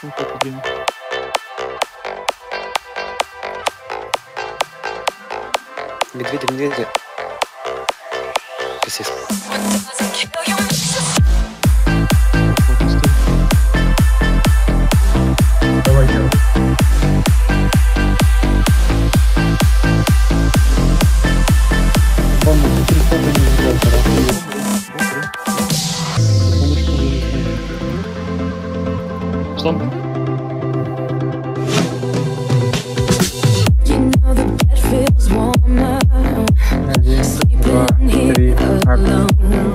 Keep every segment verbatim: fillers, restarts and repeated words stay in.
максимум кто-то двинул. Медведи, медведи. Присесть. Давай, я. Бомбу, три хода не взял, Стоп. Один, два, три, аккуратно.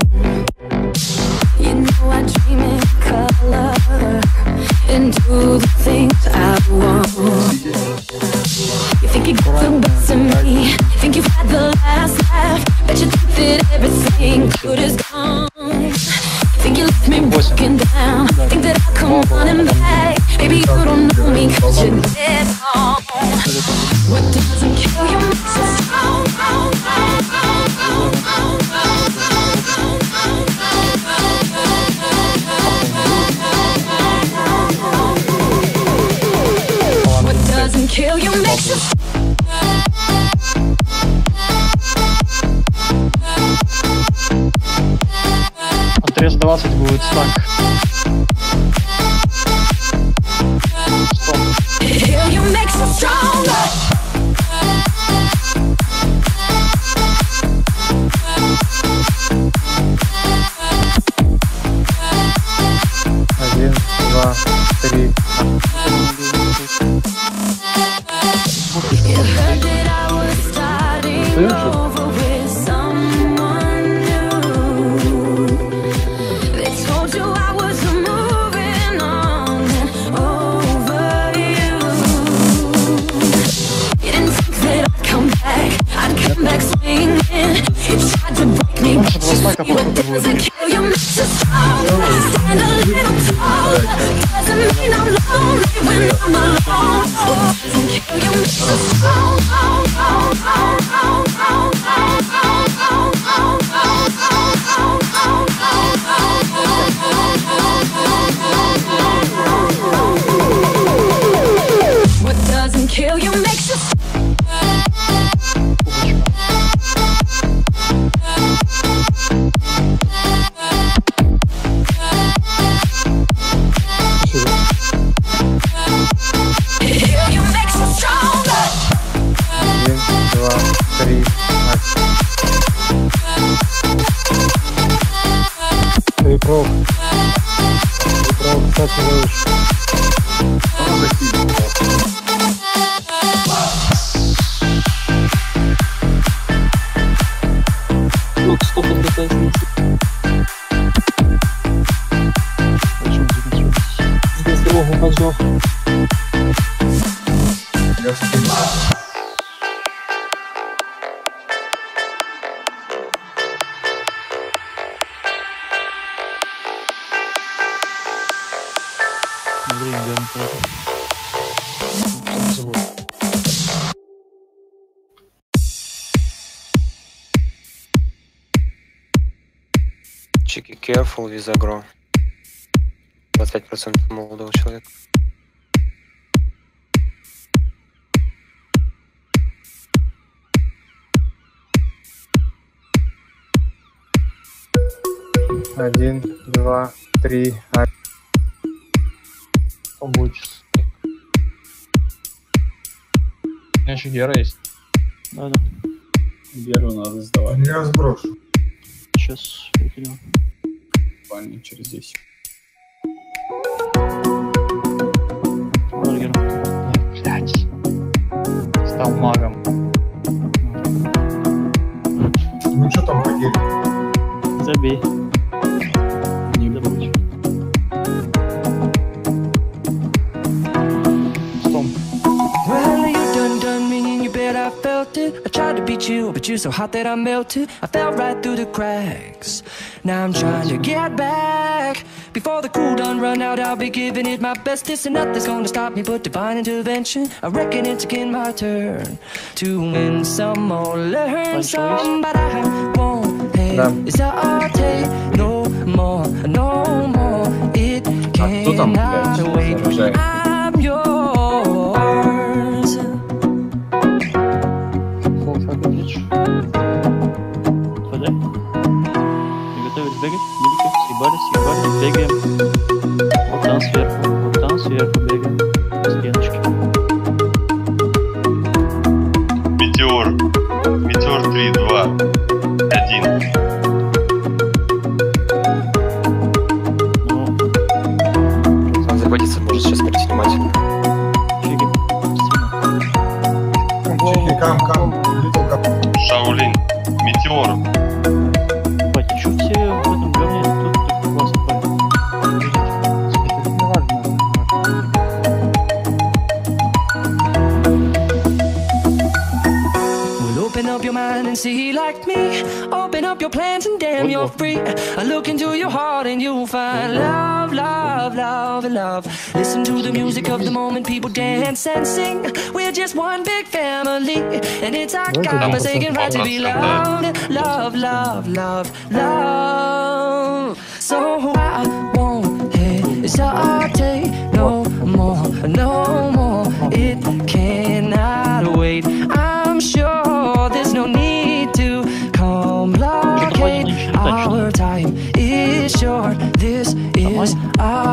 Do the things I want. You think you got the best of me? Think you've had the last laugh? Bet you think that everything good is gone. Think you left me broken down? Think that I'll come running back? Baby, you don't know me 'cause you're dead wrong. What doesn't kill you makes you strong. What doesn't kill you makes you Отрез двадцать будет стак. Стоп. kill you makes you stronger. Один, два, три. You heard that I was starting over with someone new. They told you I was moving on and over you. You didn't think that I'd come back, I'd come back swinging. You tried to break me, but you, what doesn't kill you makes you stronger. Stand a little taller, doesn't mean I'm lonely when I'm alone. What doesn't kill you makes you strong. What doesn't kill you makes you kill you makes you stronger. Один, два, три. Ты прав. Ты прав, кстати, выше. Вот стоп, отрезается на здесь дорогу поджег. Я скину. Смотри, где он тоже. Чики, careful with agro. двадцать пять процентов молодого человека. Один, два, три. Побольше. У меня еще гера есть. Да, да. Геру надо сдавать. Я сброшу. Сейчас выкинем. Буквально через десять. Бургер. Блять. Стал магом. Ну что там по гелю? Забей. Не забудь. Стоп. Well, you done done me and you bet I felt it. I tried to beat you, but you're so hot that I melted. I fell right through the cracks. Now I'm trying to get back. Before the cool done run out, I'll be giving it my bestest. And nothing's gonna stop me but divine intervention. I reckon it's again my turn to win some or learn some. But I won't hesitate no more, no more. It can't кто там, блядь, cannot wait. заражает? I'm yours. Фолфа видишь? Туда. Приготовились бегать. Видите? Съебались, съебались, бегаем. Вот там сверху, вот там сверху бегаем. Стеночки. Метеор. Метеор три, два, один. Ну, Он загодится, может сейчас переснимать. фиги. Стена. Чики, кам, кам, литл кам. Шаолинь. Метеор. Батя, чё все в этом говне? Тут так классно парень. Well, open up your mind and see like me. Open up your plans and damn, you're free. I look into your heart and you'll find love, love, love, love. Listen to the music of the moment, people dance and sing. We're just one big family, and it's our God-forsaken right to be loved. Love, love, love, love. So I won't hesitate no more, no more. It cannot wait. I'm sure there's no need to complicate. Our time is short. This is our